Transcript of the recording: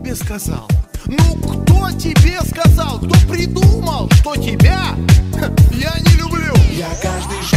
тебе сказал? Ну кто тебе сказал? Кто придумал, что тебя я не люблю? Я каждый